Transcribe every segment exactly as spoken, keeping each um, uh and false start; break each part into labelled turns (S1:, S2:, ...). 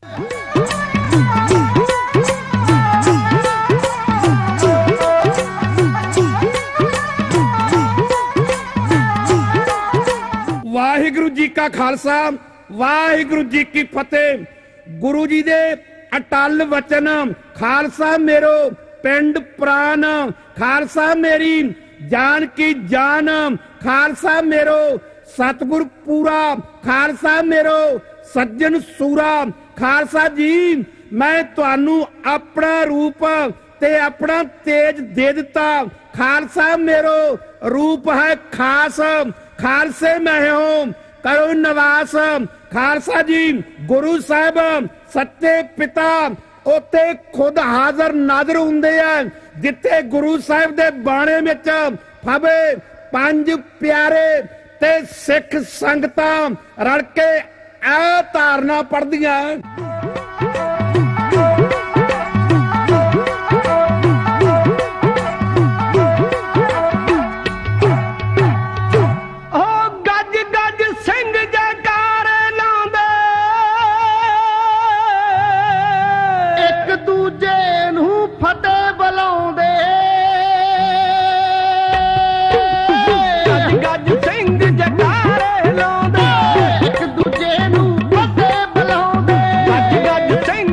S1: वाहिगुरु जी का खालसा वाहिगुरु जी की फतेह। गुरु जी दे अटल वचन खालसा मेरो पिंड प्राण, खालसा मेरी जान की जान, खालसा मेरो सतगुर पूरा, खालसा मेरो सज्जन सूरा। खालसा जी मैं तुहानू अपना रूप ते अपना तेज दे दिता। खालसा मेरो रूप है खास, खालसे मैं हूं करो निवास। खालसा जी गुरु साहब सच्चे पिता उत्थे खुद हाजर नाजर हुंदे आ, जिथे गुरु साहब दे बाणे विच फबे पंज प्यारे ते सिख संगतां रल के आ धारना पढ़दियां।
S2: Sing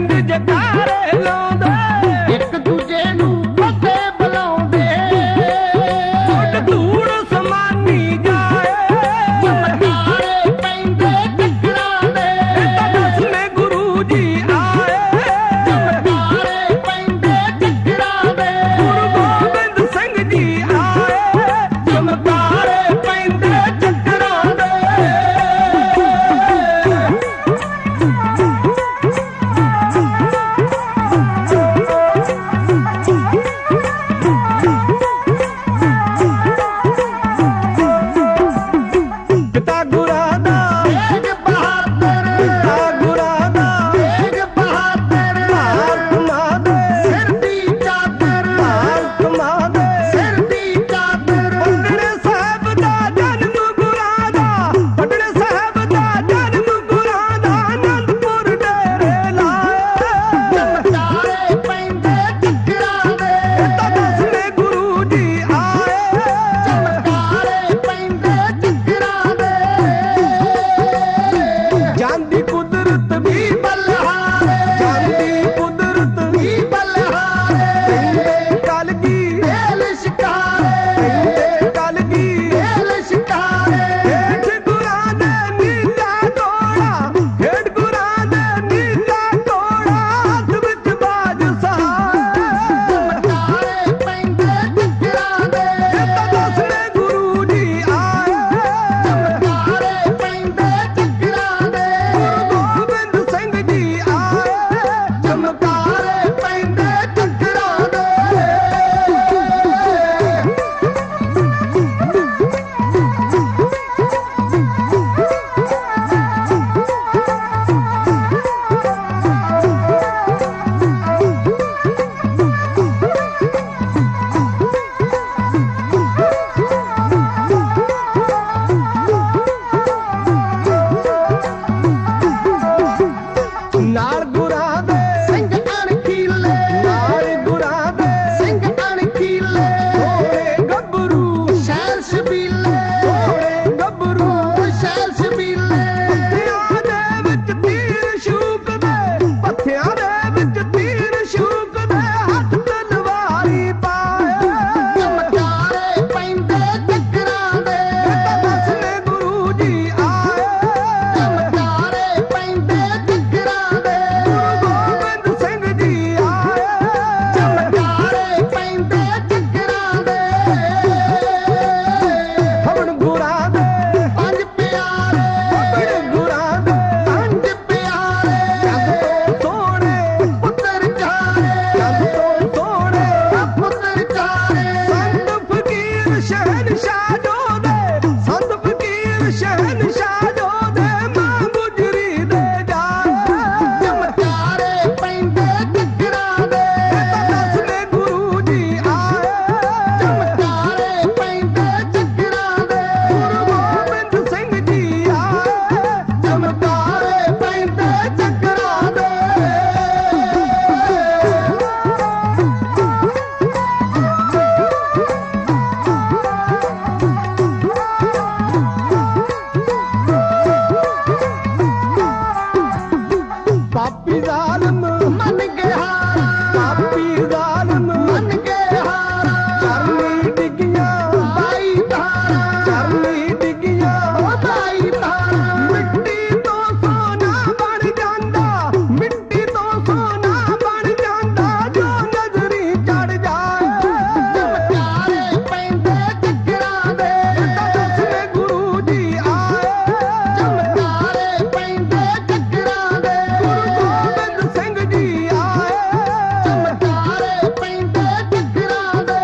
S2: पापी जालिम मन के हारा, पापी जालिम मन के हारा। चरनी डिगिया बाई धारा, चरनी डिगिया बाई धारा। मिट्टी तो सोना बन जांदा, मिट्टी तो सोना बन जांदा, जो नजरी चढ़ जाए। चमत्कारे पैंदे चक्करां दे, दसवें गुरु जी आए। चमत्कारे पैंदे चक्करां दे, गुरु गोबिंद सिंह जी आए। चमत्कारे पैंदे चक्करां दे।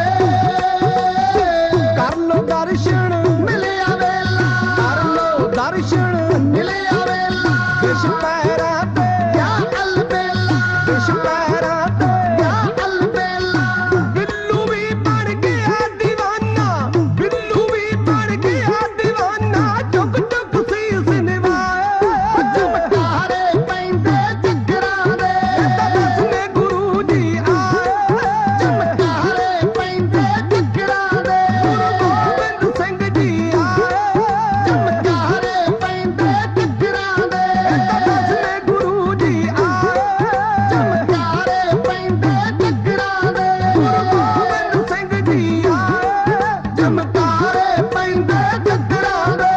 S2: कर लो दर्शन मिलिया वेला, कर लो दर्शन मिलिया वेला। विष पैरां ते क्या अलबेला, विष पैरां ते क्या अलबेला। बिल्लू भी बन गया दीवाना, बिल्लू भी बन गया दीवाना, चुक चुक सीस निभाए। चमत्कारे पैंदे चक्करां दे, दसवें गुरु जी आए। चमत्कारे पैंदे चक्करां दे, गुरु गोबिंद सिंह जी आए। चमत्कारे पैंदे चक्करां दे, दसवें गुरु जी आए। चमत्कारे पैंदे चक्करां दे, गुरु गोबिंद सिंह जी आए। चमत्कारे पैंदे चक्करां दे।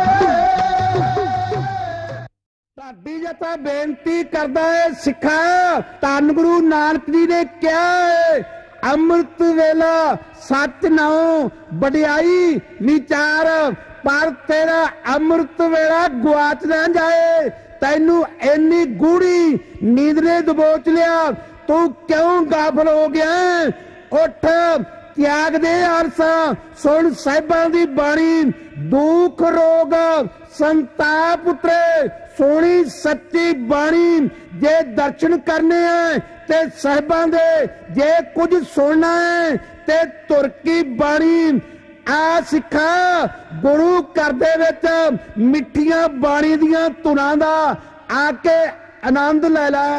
S1: ਢਾਡੀ ਜਥਾ ਬੇਨਤੀ ਕਰਦਾ ਹੈ ਸਿੱਖਾ, ਧੰਨ ਗੁਰੂ ਨਾਨਕ ਜੀ ਨੇ ਕਿਹਾ ਹੈ, ਅੰਮ੍ਰਿਤ ਵੇਲਾ ਸੱਚ ਨਾਉ ਵਡਿਆਈ ਵਿਚਾਰ, ਪਰ ਤੇਰਾ ਅੰਮ੍ਰਿਤ ਵੇਲਾ ਗੁਆਚ ਨਾ ਜਾਏ। ਤੈਨੂੰ ਇੰਨੀ ਗੂੜੀ ਨੀਂਦ ਨੇ ਦਬੋਚ ਲਿਆ, ਤੂੰ ਕਿਉਂ ਗਾਫਲ ਹੋ ਗਿਆ? ਉੱਠ, ਤਿਆਗ ਦੇ ਆਰਸਾ, ਸੁਣ ਸਾਹਿਬਾਂ ਦੀ ਬਾਣੀ। ਦੁੱਖ ਰੋਗ ਸੰਤਾਪ ਉਤਰੇ, ਸੋਹਣੀ ਸੱਚੀ ਬਾਣੀ। ਜੇ ਦਰਸ਼ਨ ਕਰਨੇ ਹੈ ਤੇ ਸਾਹਿਬਾਂ ਦੇ, ਜੇ ਕੁਝ ਸੁਣਨਾ ਹੈ ਤੇ ਤੁਰ ਕੀ ਬਾਣੀ। ਆ ਸਿੱਖਾ, ਗੁਰੂ ਘਰ ਦੇ ਵਿੱਚ ਮਿੱਠੀਆਂ ਬਾਣੀ ਦੀਆਂ ਧੁਨਾਂ ਦਾ ਆ ਕੇ ਆਨੰਦ ਲੈ ਲੈ।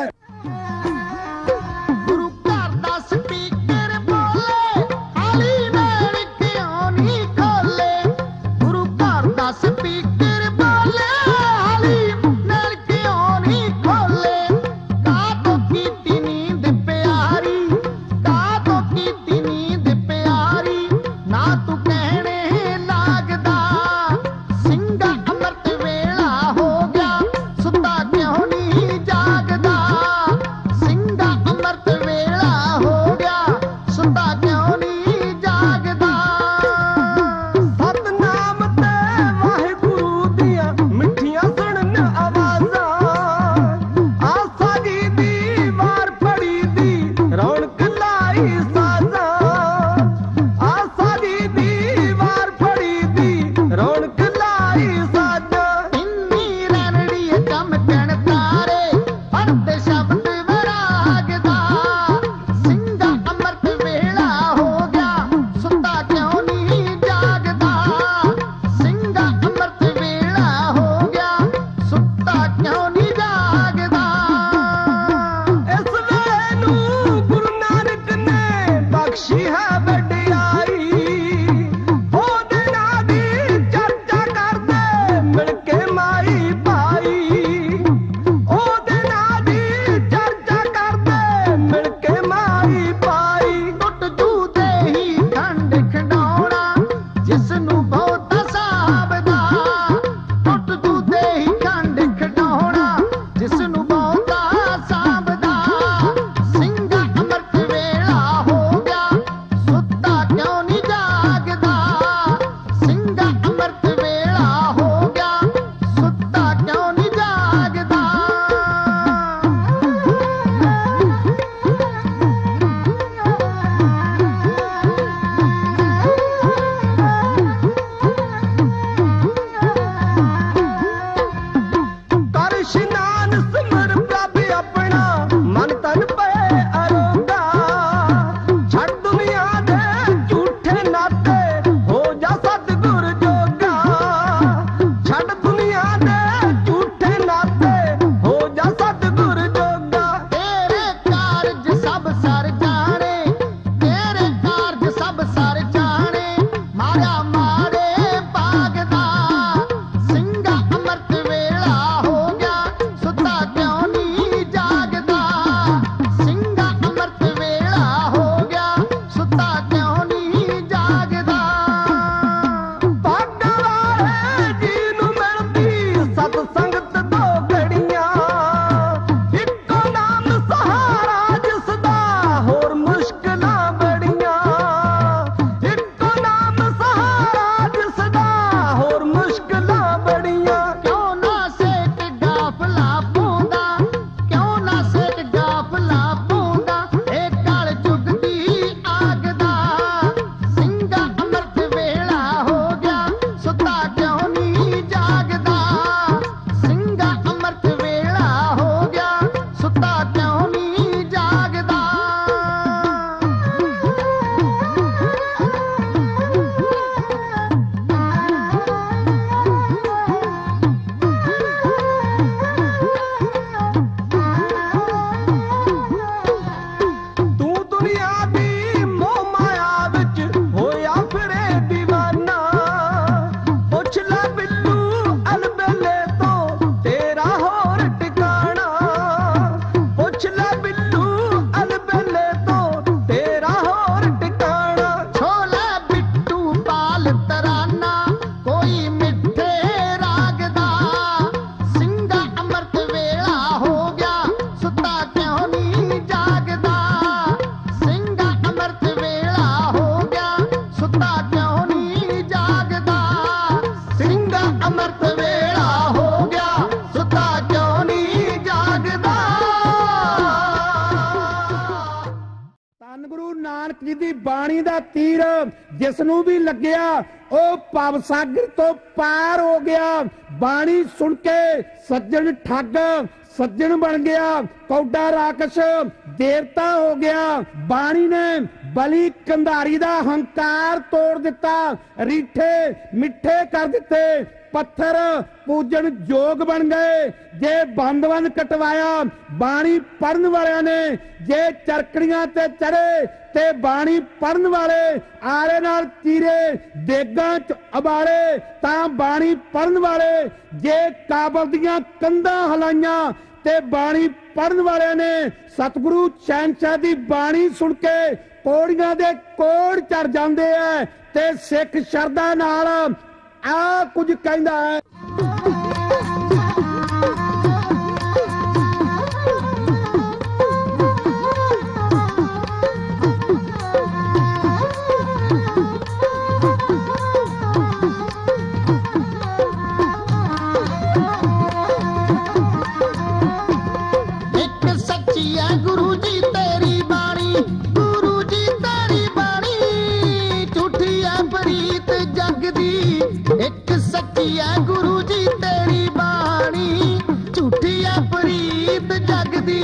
S2: ਗੁਰੂ ਘਰ ਦਾ ਸਪੀਕਰ ਬੋਲੇ, ਹਾਲੀ ਮੇਲ ਕਿਉਂ ਨਹੀਂ ਖੋਲੇ। ਗੁਰੂ ਘਰ ਦਾ ਸਪੀਕਰ ਬੋਲੇ, ਹਾਲੀ ਮੇਲ ਕਿਉਂ ਨਹੀਂ ਖੋਲੇ। ਕਾਹਤੋਂ ਕੀਤੀ ਨੀਂਦ ਪਿਆਰੀ, ਕਾਹਤੋਂ ਕੀਤੀ ਨੀਂਦ ਪਿਆਰੀ। ਨਾ ਤੂੰ ਕਹਿਣੇ ਲੱਗਦਾ, ਸਿੰਘਾ ਅੰਮ੍ਰਿਤ ਵੇਲਾ ਹੋ ਗਿਆ, ਸੁੱਤਾ ਕਿਉਂ ਨਹੀਂ ਜਾਗਦਾ। ਸੁੱਤਾ ਕਿਉਂ ਨਹੀਂ ਜਾਗਦਾ ਸਿੰਘਾ ਅੰਮ੍ਰਿਤ ਵੇਲਾ ਹੋ ਗਿਆ ਸੁੱਤਾ ਕਿਉਂ ਨਹੀਂ ਜਾਗਦਾ ਸਿੰਘਾ ਅੰਮ੍ਰਿਤ ਵੇਲਾ ਹੋ ਗਿਆ ਸੁੱਤਾ ਕਿਉਂ ਨਹੀਂ ਜਾਗਦਾ।
S1: ਧੰਨ ਗੁਰੂ ਨਾਨਕ ਜੀ ਦੀ ਬਾਣੀ ਦਾ ਤੀਰ ਜਿਸ ਨੂੰ ਵੀ ਲੱਗਿਆ ਉਹ ਭਵ ਸਾਗਰ ਤੋਂ ਪਾਰ ਹੋ ਗਿਆ। ਬਾਣੀ ਸੁਣ ਕੇ ਸੱਜਣ ਠੱਗ ਸੱਜਣ ਬਣ ਗਿਆ, ਕੌਡਾ ਰਾਕਸ਼ ਦੇਵਤਾ ਹੋ ਗਿਆ। ਬਾਣੀ ਨੇ ਬਲੀ ਕੰਧਾਰੀ ਦਾ ਹੰਕਾਰ ਤੋੜ ਦਿੱਤਾ, ਰੀਠੇ ਮਿੱਠੇ ਕਰ ਦਿੱਤੇ, ਪੱਥਰ ਪੂਜਣ ਯੋਗ ਬਣ ਗਏ। ਜੇ ਬੰਦ ਬੰਦ ਕਟਵਾਇਆ ਬਾਣੀ ਪੜਨ ਵਾਲਿਆਂ ਨੇ, ਜੇ ਚਰਕੜੀਆਂ ਤੇ ਚੜੇ ਤੇ ਬਾਣੀ ਪੜਨ ਵਾਲੇ ਆਲੇ ਨਾਲ ਚੀਰੇ ਦੇਗਾਂ ਚ ਉਬਾਲੇ ਤਾਂ ਬਾਣੀ ਪੜਨ ਵਾਲੇ, ਜੇ ਕਾਬਲ ਦੀਆਂ ਕੰਧਾਂ ਹਲਾਈਆਂ ਤੇ ਬਾਣੀ ਪੜਨ ਵਾਲਿਆਂ ਨੇ ਸਤਿਗੁਰੂ ਸ਼ਹਿਨशाह ਦੀ ਬਾਣੀ ਸੁਣ ਕੇ ਕੋੜੀਆਂ ਦੇ ਕੋੜ ਚੜ ਜਾਂਦੇ ਐ ਤੇ ਸਿੱਖ ਸ਼ਰਧਾ ਨਾਲ ਆ ਕੁਝ ਕਹਿੰਦਾ ਹੈ।
S2: गुरु जी तेरी बाणी गुरु जी तेरी बाणी झूठी है प्रीत जगदी एक सच्ची है गुरु जी तेरी बाणी झूठी है प्रीत जगदी।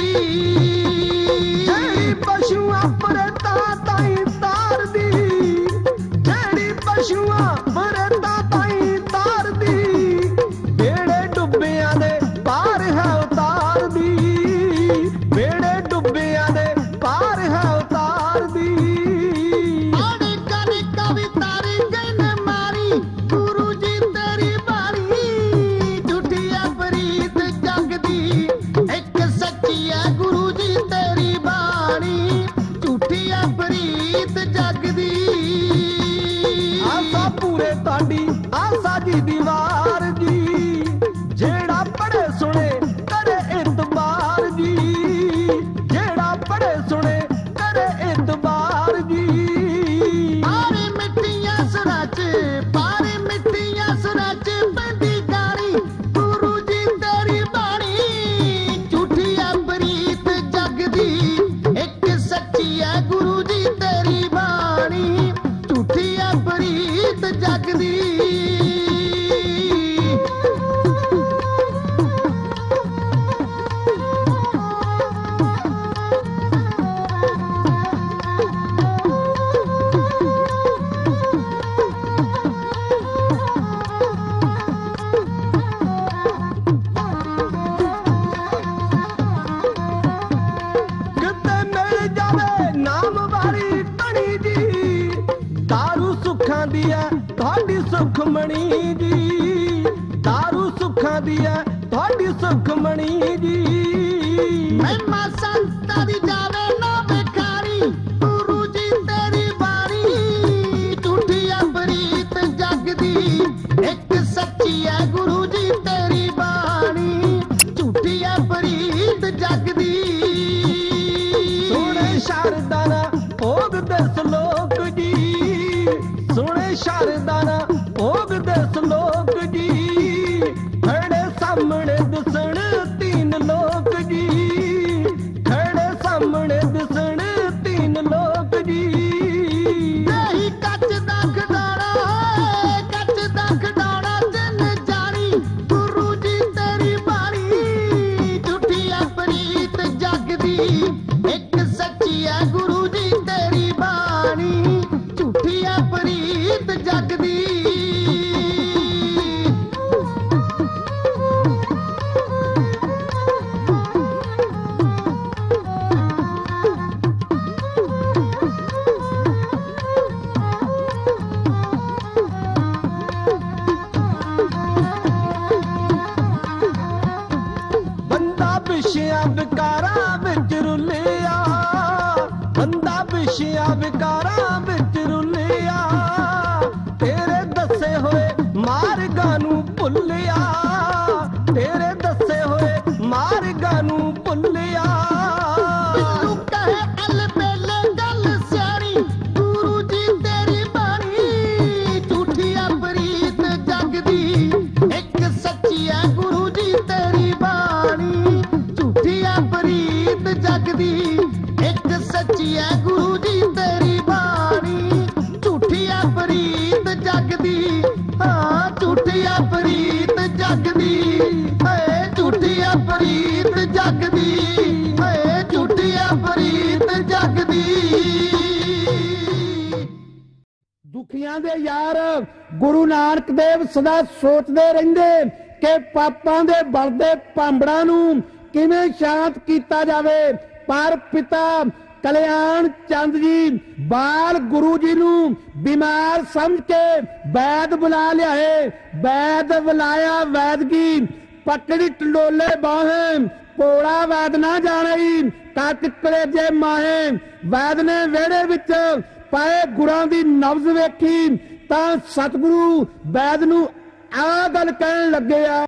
S2: जेड़ी पशुआ परता ताई तार दी जेड़ी पशुआ परता ताई तार दी बेड़े डुब्बिया दे पार है उतार दी बेड़े डुब्बिया दे पार है उतार दी। आड़े कने कवि तारी गन मारी गुरु जी तेरी बाणी झूठी है प्रीत जगदी एक सच्ची है गुरु जी तेरी बाणी झूठी है प्रीत जगदी। आसा पूरे ताड़ी आसा जी दीवार जी जेड़ा पढ़े सुने करे इतबार जी पढ़े सुने करे इतबार जी। पारे मिट्टियां सुराच पारे मिट्टियां सुराच पैंदी गाड़ी गुरु जी तेरी बाणी झूठी है प्रीत जगदी एक सच्ची है गुरु जी तेरी बाणी झूठी है प्रीत जगदी। सुखमणी जी दारू सुखा दी है थोड़ी सुखमणी जी। महिमा संता दी जावे ना बेकारी गुरु जी तेरी बाणी झूठी है प्रीत जगदी एक सच्ची है गुरु जी तेरी बाणी झूठी है प्रीत जगदी। सुने शारदाना भोग दस लोक जी सुने शारदाना भोग दस लोक जी खड़े सामने दसन तीन लोक जी खड़े सामने दसन तीन लोक जी। नहीं कच दा खडाना कच दा खडाना जिन जानी गुरु जी तेरी बाणी झूठी है प्रीत जगदी एक सच्ची है गुरु जी तेरी बाणी झूठी है प्रीत जगदी। विषया विकारा विच रुलिया बंदा विषया विकारा विच रुलिया तेरे दसे होए मार्गां नूं भुलिया तेरे दसे होए मार्गां नूं भुलिया।
S1: ਗੁਰਾਂ ਦੇ ਯਾਰ ਗੁਰੂ ਨਾਨਕ ਦੇਵ ਸਦਾ ਸੋਚਦੇ ਰਹਿੰਦੇ ਕਿ ਪਾਪਾਂ ਦੇ ਬਲਦੇ ਭਾਂਬੜਾਂ ਨੂੰ ਕਿਵੇਂ ਸ਼ਾਂਤ ਕੀਤਾ ਜਾਵੇ। ਪਰ ਪਿਤਾ ਕਲਿਆਣ ਚੰਦ ਜੀ ਬਾਲ ਗੁਰੂ ਜੀ ਨੂੰ ਬਿਮਾਰ ਸਮਝ ਕੇ ਵੈਦ ਬੁਲਾ ਲਿਆਏ। ਵੈਦ ਬੁਲਾਇਆ ਵੈਦਗੀ ਪਕੜੀ ਟੰਡੋਲੇ ਬਾਹੇ ਪੋੜਾ ਵੈਦ ਨਾ ਜਾਣਈ ਤੱਕ ਕਲੇਜੇ ਮਾਹੇ। ਵੈਦ ਨੇ ਵਿਹੜੇ ਵਿੱਚ ਪਏ ਗੁਰਾਂ ਦੀ ਨਬਜ਼ ਵੇਖੀ ਤਾਂ ਸਤਿਗੁਰੂ ਵੈਦ ਨੂੰ ਆਹ ਗੱਲ ਕਹਿਣ ਲੱਗੇ ਆ।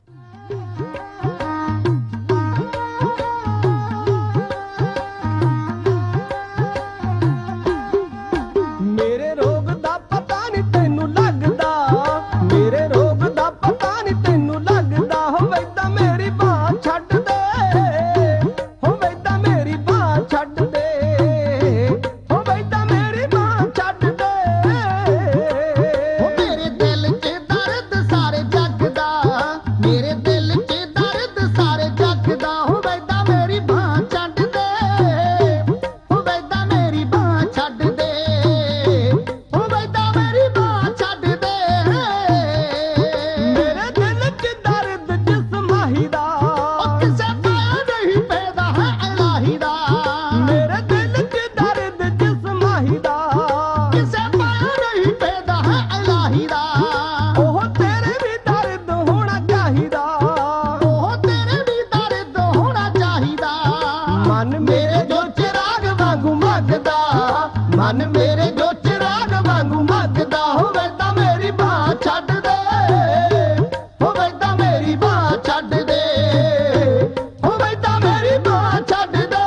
S2: ਮੇਰੇ ਰੋਗ ਦਾ ਪਤਾ ਨਹੀਂ ਤੈਨੂੰ ਲੱਗਦਾ, ਮੇਰੇ ਰੋਗ ਦਾ ਪਤਾ ਨਹੀਂ ਤੈਨੂੰ ਲੱਗਦਾ। ਹੋਵੇ ਤਾਂ ਮੇਰੀ ਬਾਹ ਛੱਡ ਦੇ, ਹੋਵੇ ਤਾਂ ਮੇਰੀ ਬਾਹ ਛੱਡ ਦੇ, ਹੋਵੇ ਤਾਂ ਮੇਰੀ ਬਾਹ ਛੱਡ ਦੇ।
S3: ਹੋ ਮੇਰੇ ਦਿਲ 'ਚ ਦਰਦ ਸਾਰੇ ਜੱਗ ਦਾ, ਮੇਰੇ ਦਿਲ 'ਚ ਦਰਦ ਸਾਰੇ ਜੱਗ ਦਾ। ਹੋਵੇ ਤਾਂ ਮੇਰੀ ਬਾਹ ਛੱਡ ਦੇ, ਹੋਵੇ ਤਾਂ ਮੇਰੀ ਬਾਹ ਛੱਡ ਦੇ, ਹੋਵੇ ਤਾਂ ਮੇਰੀ ਬਾਹ ਛੱਡ ਦੇ।
S2: ਮੇਰੇ ਦਿਲ 'ਚ ਦਰਦ ਜਿਸ ਮਾਹੀ ਦਾ,
S3: ਉਹ ਕਿਸੇ ਪਾਇਆ ਨਹੀਂ ਪੈਦਾ ਹੈ ਇਲਾਹੀ ਦਾ,
S2: ਮੇਰੇ ਦਿਲ 'ਚ ਦਰਦ ਜਿਸ ਮਾਹੀ ਦਾ,
S3: ਕਿਸੇ ਪਾਇਆ ਨਹੀਂ ਪੈਦਾ ਹੈ ਇਲਾਹੀ ਦਾ।
S2: ਉਹ ਤੇਰੇ ਵੀ ਦਰਦ ਹੋਣਾ ਚਾਹੀਦਾ,
S3: ਉਹ ਤੇਰੇ ਵੀ ਦਰਦ ਹੋਣਾ ਚਾਹੀਦਾ।
S2: ਮਨ ਮੇਰੇ ਜੋ ਚਿਰਾਗ ਵਾਂਗੂ ਮੱਗਦਾ, ਮਨ ਮੇਰੇ ਜੋ ਚਿਰਾਗ ਵਾਂਗੂ ਮੱਗਦਾ। ਹੋਵੇ ਤਾਂ ਮੇਰੀ ਬਾਹ ਛੱਡ ਦੇ, ਹੋਵੇ ਤਾਂ ਮੇਰੀ ਬਾਹ ਛੱਡ ਦੇ, ਹੋਵੇ ਤਾਂ ਮੇਰੀ ਬਾਹ ਛੱਡ ਦੇ।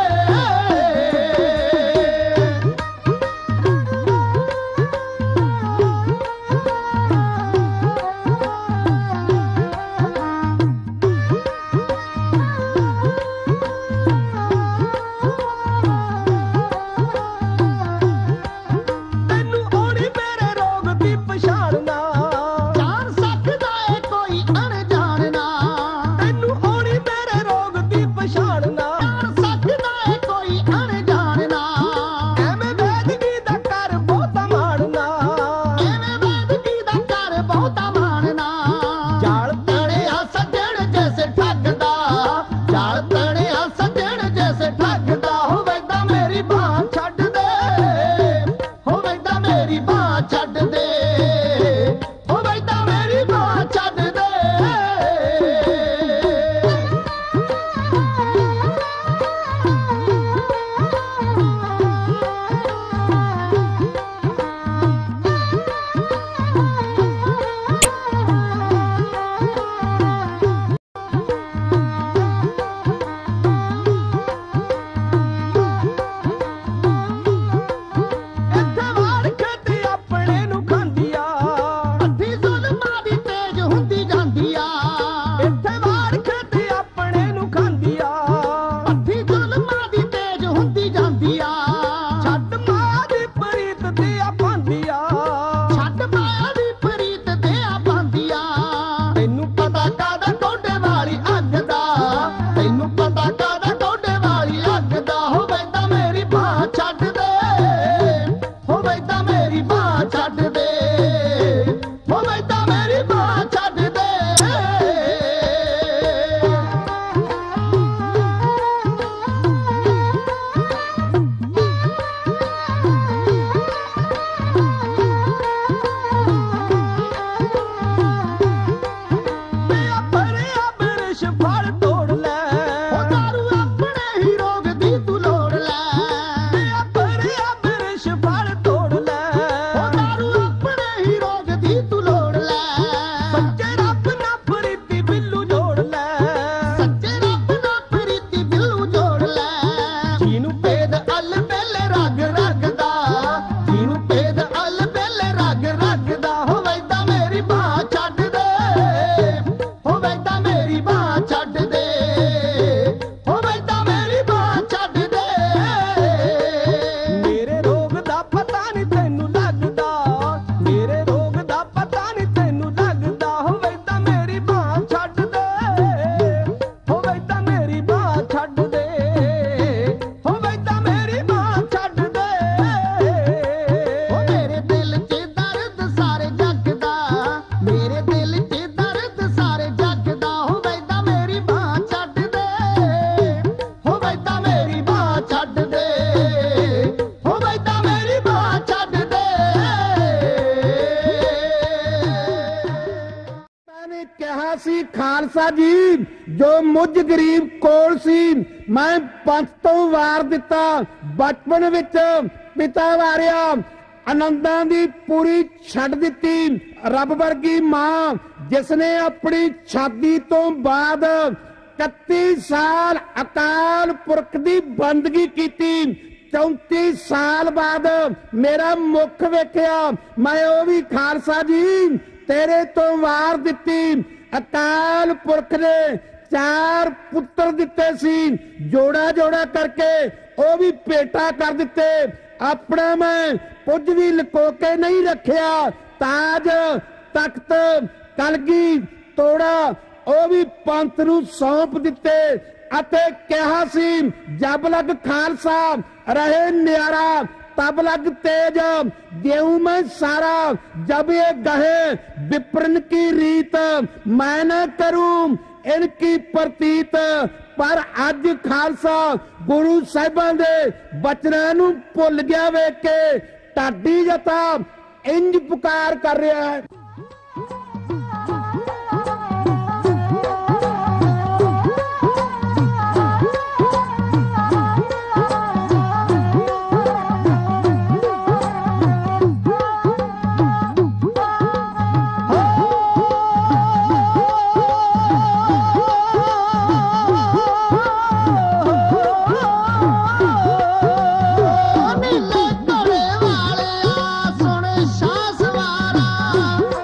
S1: जी जो मुझ गरीब कोल सी मैं पंथ तो वार दिता बचपन विच पिता वारिया आनंदां दी पूरी छड्ड दित्ती रब वर्गी मां जिसने अपनी शादी तो बाद इकत्ती साल अकाल पुरख दी बंदगी कीती चौंती साल बाद मेरा मुख वेखिया मैं ओ भी खालसा जी तेरे तो वार दित्ती अकाल पुरख ने चार पुत्र दिते सी जोड़ा जोड़ा करके ओ भी पेटा कर दिते अपना मैं कुछ भी लुको के नहीं रखिया ताज तख्त कलगी तोड़ा ओ भी पंथ नूं सौंप दिते अते कहा सी जब लग खालसा रहे न्यारा तब लग तेज देऊं मैं सारा जब ये गहे विप्रन की रीत मैं न करूं इनकी प्रतीत पर अज खालसा गुरु साहिबां दे बचनां नूं भुल गया वेख के ढाडी जता इंज पुकार कर रहा है।
S3: नीले घोड़े वाले आ सुन शाह सवारा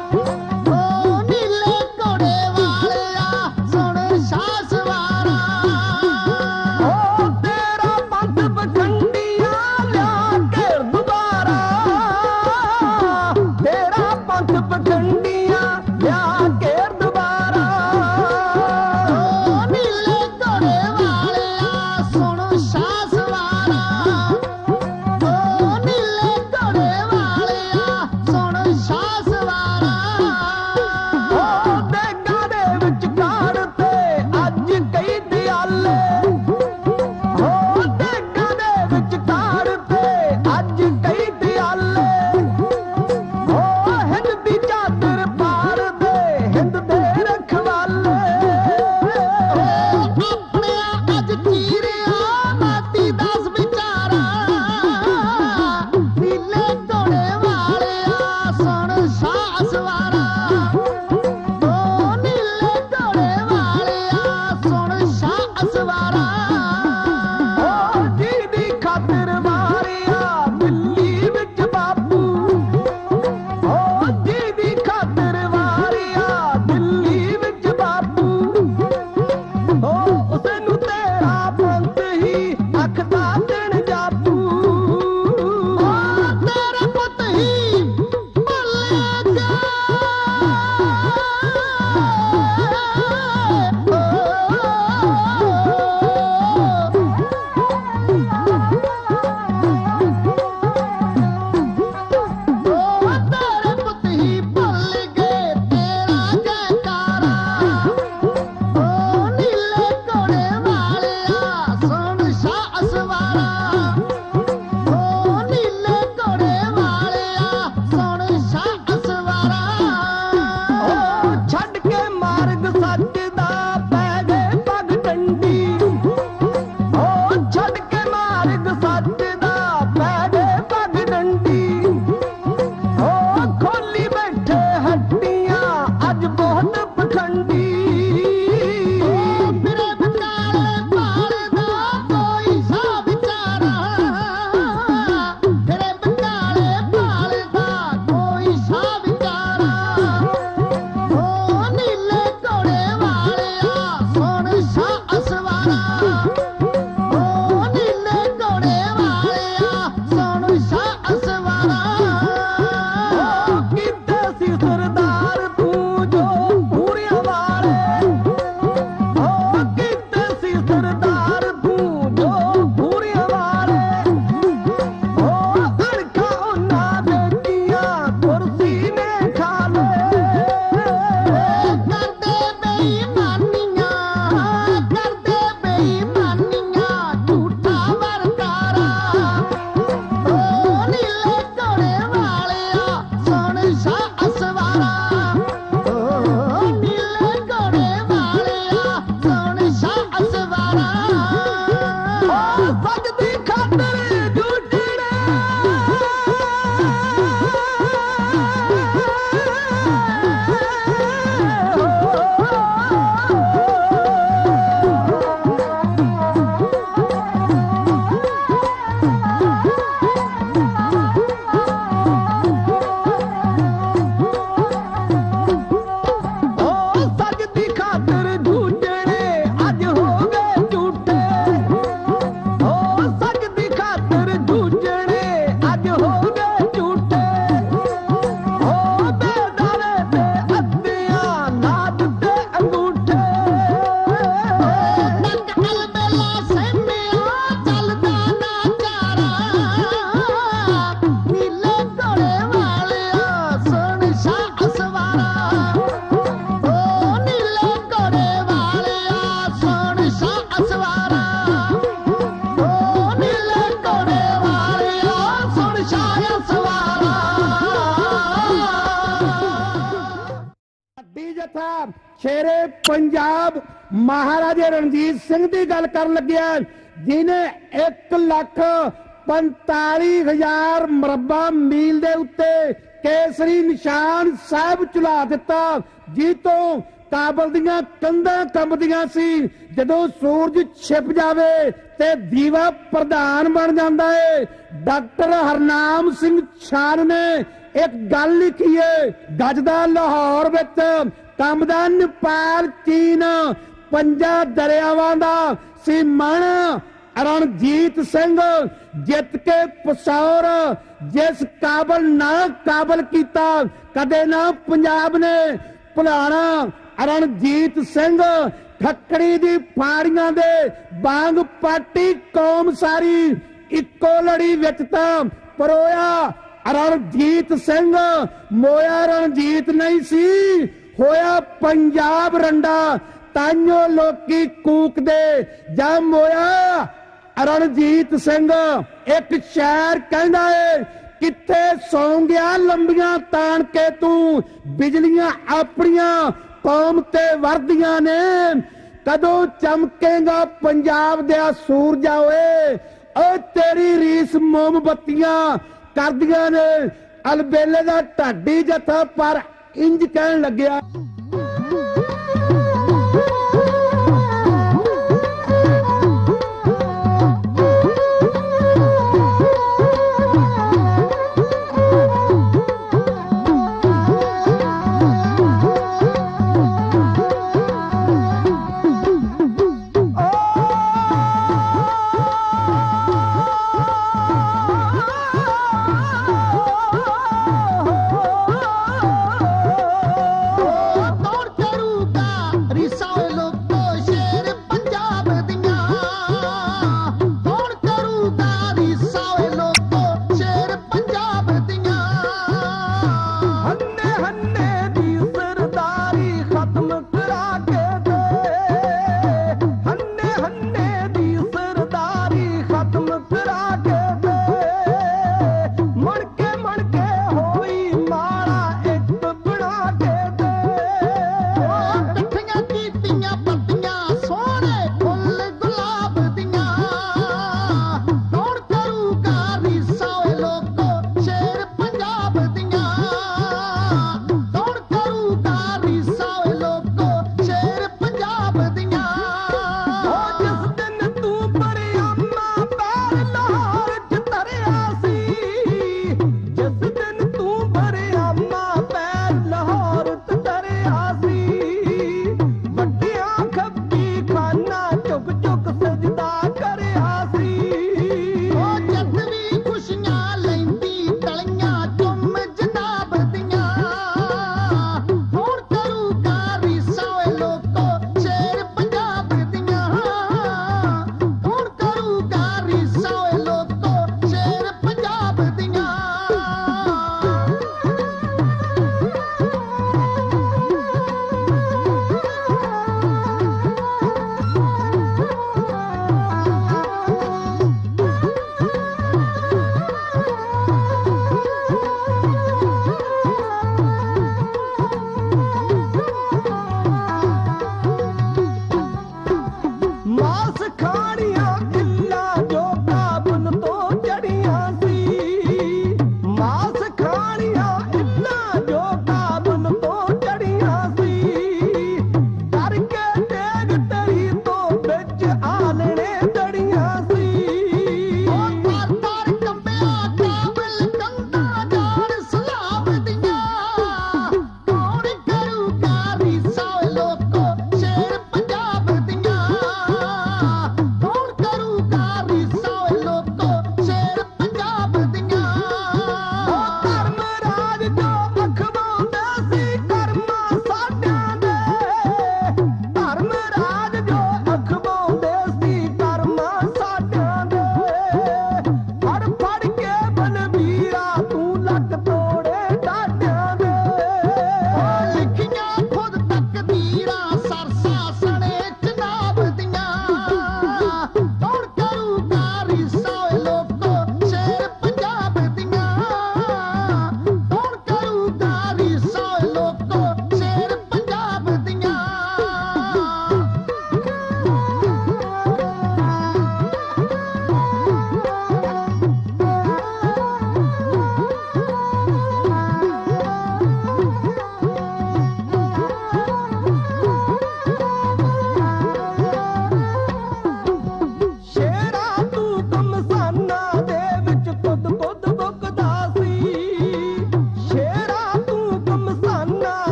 S1: ਸ਼ੇਰੇ ਪੰਜਾਬ ਮਹਾਰਾਜਾ ਰਣਜੀਤ ਸਿੰਘ ਦੀ ਗੱਲ ਕਰਨ ਲੱਗਿਆ, ਜਿਨੇ ਇੱਕ ਲੱਖ ਪੰਤਾਲੀ ਹਜ਼ਾਰ ਮਰਬਾ ਮੀਲ ਦੇ ਉੱਤੇ ਕੇਸਰੀ ਨਿਸ਼ਾਨ ਸਾਹਿਬ ਚੁਲਾ ਦਿੱਤਾ, ਜੀ ਤੋਂ ਕਾਬਲ ਦੀਆਂ ਕੰਧਾਂ ਕੰਬਦੀਆਂ ਸੀ। ਜਦੋਂ ਸੂਰਜ ਛਿਪ ਜਾਵੇ ਤੇ ਦੀਵਾ ਪ੍ਰਧਾਨ ਬਣ ਜਾਂਦਾ ਹੈ। ਡਾਕਟਰ ਹਰਨਾਮ ਸਿੰਘ ਛਾਨ ਨੇ ਇੱਕ ਗੱਲ ਲਿਖੀ ਹੈ, ਗੱਜਦਾ ਲਾਹੌਰ ਵਿੱਚ ਕੰਬਦਾ ਨੇਪਾਲ ਚੀਨ, ਪੰਜਾਂ ਦਰਿਆਵਾਂ ਦਾ ਸੀ ਮਣ। ਰਣਜੀਤ ਸਿੰਘ ਜਿੱਤ ਕੇ ਪਸੌਰ, ਜਿਸ ਕਾਬਲ ਨਾ ਕਾਬਲ ਕੀਤਾ ਕਦੇ ਨਾ ਪੰਜਾਬ ਨੇ ਭੁਲਾਣਾ। ਰਣਜੀਤ ਸਿੰਘ ਠੱਕੜੀ ਦੀ ਫਾੜੀਆਂ ਦੇ ਬਾਂਗ ਪਾਟੀ ਕੌਮ ਸਾਰੀ, ਇੱਕੋ ਲੜੀ ਵਿੱਚ ਤਾਂ ਪਰੋਇਆ। ਰਣਜੀਤ ਸਿੰਘ ਮੋਇਆ ਰਣਜੀਤ ਨਹੀਂ ਸੀ, ਹੋਇਆ ਪੰਜਾਬ ਰੰਡਾ। ਤਾਈਓ ਲੋਕੀ ਕੂਕਦੇ ਜਾਂ ਮੋਇਆ ਰਣਜੀਤ ਸਿੰਘ। ਇੱਕ ਸ਼ਾਇਰ ਕਹਿੰਦਾ ਏ, ਕਿੱਥੇ ਸੌਂ ਗਿਆ ਲੰਬੀਆਂ ਤਾਣ ਕੇ ਤੂੰ, ਬਿਜਲੀਆਂ ਆਪਣੀਆਂ ਕੌਮ ਤੇ ਵਰਦੀਆਂ ਨੇ, ਕਦੋਂ ਚਮਕੇਗਾ ਪੰਜਾਬ ਦੇ ਸੂਰਜਾ ਓਏ। ਓ ਤੇਰੀ ਰੀਸ ਮੋਮਬੱਤੀਆਂ ਕਰਦੀਆਂ ਨੇ। ਅਲਬੇਲੇ ਦਾ ਢਾਡੀ ਜੱਥਾ ਪਰ ਇੰਜ ਕਹਿਣ ਲੱਗਿਆ,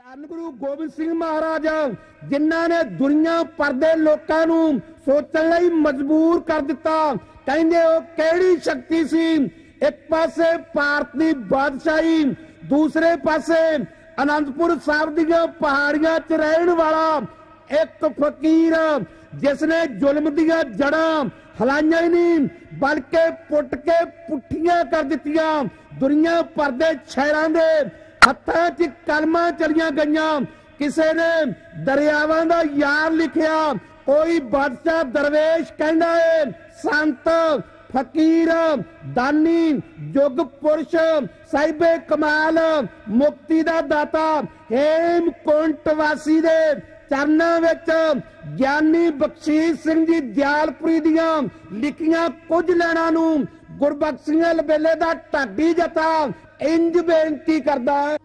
S1: ਧੰਨ ਗੁਰੂ ਗੋਬਿੰਦ ਸਿੰਘ ਮਹਾਰਾਜ ਜਿਨ੍ਹਾਂ ਨੇ ਦੁਨੀਆ ਭਰ ਦੇ ਲੋਕਾਂ ਨੂੰ ਸੋਚਣ ਲਈ ਮਜਬੂਰ ਕਰ ਦਿੱਤਾ। ਕਹਿੰਦੇ ਉਹ ਕਿਹੜੀ ਸ਼ਕਤੀ ਸੀ? ਇੱਕ ਪਾਸੇ ਭਾਰਤ ਦੀ ਬਾਦਸ਼ਾਹੀ, ਦੂਸਰੇ ਪਾਸੇ ਅਨੰਦਪੁਰ ਸਾਹਿਬ ਦੀਆਂ ਪਹਾੜੀਆਂ 'ਚ ਰਹਿਣ ਵਾਲਾ ਇੱਕ ਫਕੀਰ ਜਿਸ ਨੇ ਜ਼ੁਲਮ ਦੀਆਂ ਜੜਾਂ ਹਲਾਈਆਂ ਹੀ ਨਹੀਂ ਬਲਕਿ ਪੁੱਟ ਕੇ ਪੁੱਠੀਆਂ ਕਰ ਦਿੱਤੀਆਂ। ਦੁਨੀਆ ਭਰ ਦੇ ਸ਼ਹਿਰਾਂ ਦੇ ਹੱਥਾਂ 'ਚ ਕਲਮਾਂ ਚਲੀਆਂ ਗਈਆਂ। ਕਿਸੇ ਨੇ ਦਰਿਆਵਾਂ ਦਾ ਯਾਰ ਲਿਖਿਆ, ਕੋਈ ਬਾਦਸ਼ਾਹ ਦਰਵੇਸ਼ ਕਹਿੰਦਾ ਏ, ਸੰਤ ਫਕੀਰ ਦਾਨੀ ਯੁੱਗ ਪੁਰਸ਼ ਸਾਹਿਬੇ ਕਮਾਲ ਮੁਕਤੀ ਦਾ ਦਾਤਾ ਹੇਮਕੁੰਟ ਵਾਸੀ ਦੇ ਚਰਨਾਂ ਵਿੱਚ ਗਿਆਨੀ ਬਖਸ਼ੀਸ਼ ਸਿੰਘ ਜੀ ਦਿਆਲਪੁਰੀ ਦੀਆਂ ਲਿਖੀਆਂ ਕੁਝ ਲੈਣਾ ਨੂੰ ਗੁਰਬਖਸ਼ੀਆਂ ਲਬੇਲੇ ਦਾ ਢਾਡੀ ਜਥਾ ਇੰਜ ਬੇਨਤੀ ਕਰਦਾ ਹੈ।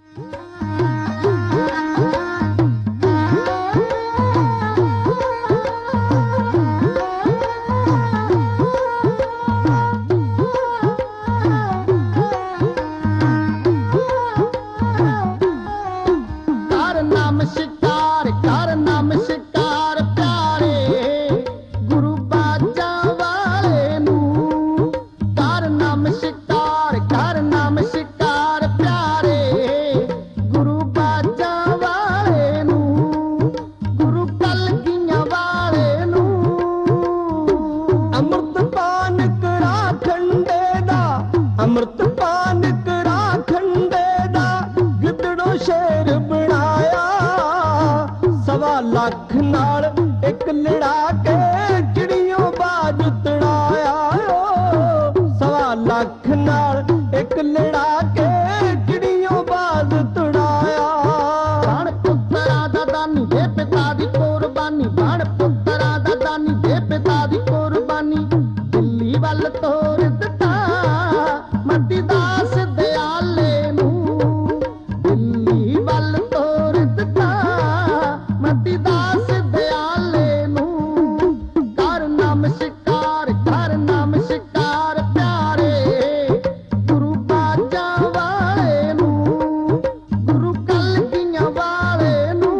S2: ਲੱਖ ਨਾਲ ਇੱਕ ਲੜਾ ਕੇ ਚਿੜੀਆਂ ਬਾਜ ਤੜਾਇਆ, ਸਵਾ ਲੱਖ ਨਾਲ ਇੱਕ ਲੜਾ ਕੇ ਚਿੜੀਆਂ ਬਾਜ ਤੜਾਇਆ।
S3: ਬਣ ਪੁੱਤਰਾ ਦਾ ਦਾਨੀ ਦੇ ਪਿਤਾ ਦੀ ਕੁਰਬਾਨੀ, ਬਣ ਪੁੱਤਰਾ ਦਾ ਦਾਨੀ ਦੇ ਪਿਤਾ ਦੀ ਕੁਰਬਾਨੀ, ਦਿੱਲੀ ਵੱਲ ਤੋਰ ਦਿੱਤਾ ਮੱਟੀ ਦਾਸ ਦਿਆਲੇ ਨੂੰ, ਦਿੱਲੀ ਵੱਲ ਤੋਰ ਦਿੱਤਾ ਮੱਟੀ ਦਾਸ ਦਿਆਲੇ ਨੂੰ। ਕਰ ਨਾਮ ਸ਼ਿਕਾਰ, ਕਰ ਨਾਮ ਸ਼ਿਕਾਰ ਪਿਆਰੇ ਗੁਰੂ ਬਾਜਾਂ ਵਾਲੇ ਨੂੰ, ਗੁਰੂ ਕਲਗੀਆਂ ਵਾਲੇ ਨੂੰ।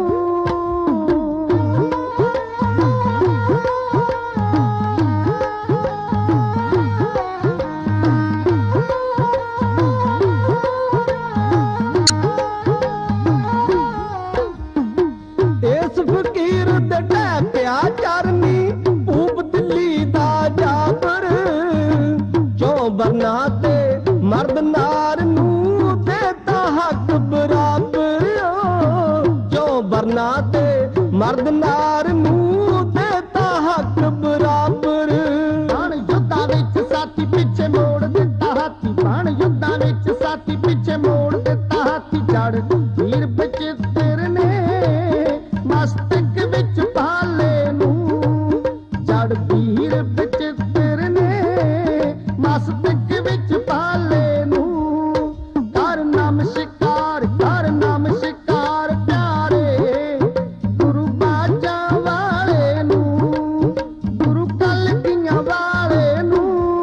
S2: ਇਸ ਫਕੀਰ ਦੇ ਢਹਿ ਪਿਆ ਚਰਨੀ ਭੂਪ ਦਿੱਲੀ ਦਾ ਜਾਬਰ, ਜੋ ਬਰਨਾ ਤੇ ਮਰਦ ਨਾਰ ਨੂੰ ਦੇਤਾ ਹੱਕ ਬਰਾਬਰ, ਜੋ ਬਰਨਾ ਤੇ ਮਰਦ ਨਾਰ ਨੂੰ ਦੇਤਾ ਹੱਕ ਬਰਾਬਰ।
S3: ਬਣ ਯੁੱਧਾਂ ਵਿੱਚ ਸਾਥੀ ਪਿੱਛੇ ਮੋੜ ਦਿੱਤਾ ਹਾਥੀ, ਬਣ ਯੁੱਧਾਂ ਵਿੱਚ ਸਾਥੀ ਪਿੱਛੇ ਮੋੜ ਦਿੱਤਾ ਹਾਥੀ। ਜੜ ਵੀਰ ਬਚਿੱਤਰ ਨੇ ਮਸਤਕ ਵਿੱਚ ਭਾਲੇ ਨੂੰ, ਜੜ ਵੀਰ ਬਚਿੱਤਰ ਨੇ ਮਸਤਕ ਵਿੱਚ ਭਾਲੇ ਨੂੰ। ਕਰ ਨਾਮ ਸ਼ਿਕਾਰ, ਕਰ ਨਾਮ ਸ਼ਿਕਾਰ ਪਿਆਰੇ ਗੁਰੂ ਬਾਜਾਂ ਵਾਲੇ ਨੂੰ, ਗੁਰੂ ਕਲਗੀਆਂ ਵਾਲੇ ਨੂੰ।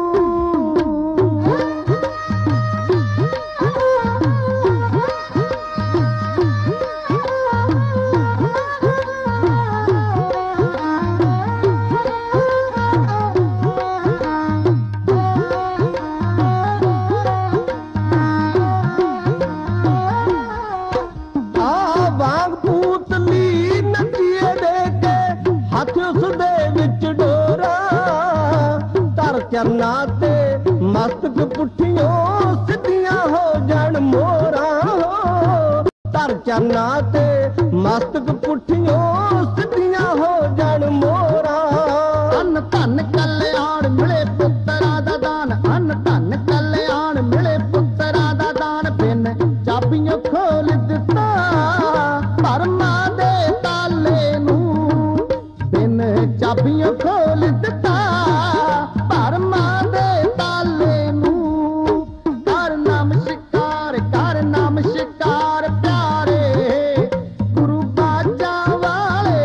S2: ਆ ਵਾਂਗ ਪੂਤਲੀ ਨੱਚੀਏ ਦੇ ਕੇ ਹੱਥ ਉਸਦੇ ਵਿੱਚ ਡੋਰਾ, ਧਰ ਚਰਨਾਂ ਤੇ ਮਸਤਕ ਪੁੱਠੀਆਂ ਸਿੱਧੀਆਂ ਹੋ ਜਾਣ ਮੋਰਾਂ, ਧਰ ਚਰਨਾਂ ਤੇ ਮਸਤਕ ਪੁੱਠੀਆਂ ਸਿੱਧੀਆਂ ਹੋ ਜਾਣ ਮੋਰਾਂ।
S3: ਅੰਨ ਧਨ ਕਲਿਆਣ ਮਿਲੇ ਪੁੱਤਰਾਂ ਦਾ ਦਾਨ, ਅੰਨ ਧਨ ਕਲਿਆਣ ਮਿਲੇ ਪੁੱਤਰਾਂ ਦਾ ਦਾਨ। ਬਿਨ ਚਾਬੀਆਂ ਖੋਲ ਦਿੱਤਾ ਪਰਮਾਂ ਦੇ ਤਾਲੇ ਨੂੰ, ਬਿਨ ਚਾਬੀਆਂ ਖੋਲ ਦਿੱਤਾ ਪਰਮਾਂ ਦੇ ਤਾਲੇ ਨੂੰ। ਕਰ ਨਾਮ ਸ਼ਿਕਾਰ, ਕਰ ਨਾਮ ਸ਼ਿਕਾਰ ਪਿਆਰੇ ਗੁਰੂ ਬਾਜਾਂ ਵਾਲੇ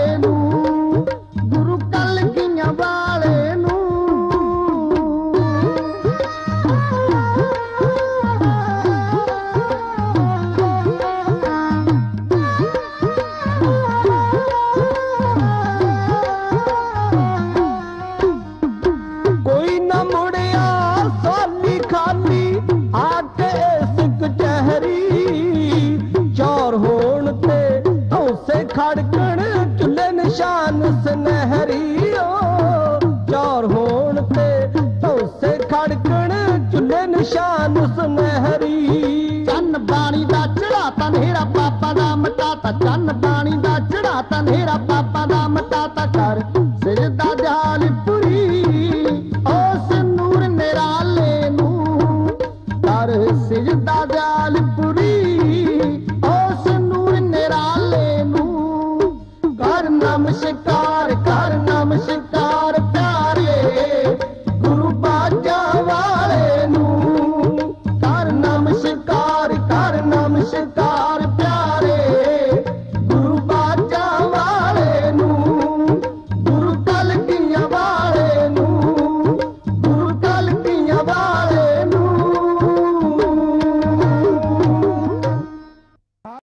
S2: ਖੜਕਣ ਚੁੱਲੇ ਨਿਸ਼ਾਨ ਸੁਨਹਿਰੀਓ ਚੌਰ ਹੋਣ ਤੇ ਧੌਸੇ ਖੜਕਣ ਚੁੱਲੇ ਨਿਸ਼ਾਨ ਸੁਨਹਿਰੀ
S3: ਚੰਨ ਬਾਣੀ ਦਾ ਚੜਾਤਾ ਨੇਰਾ ਪਾਪਾ ਦਾ ਮਟਾਤਾ ਚੰਨ ਬਾਣੀ ਦਾ ਚੜਾਤਾ ਨੇਰਾ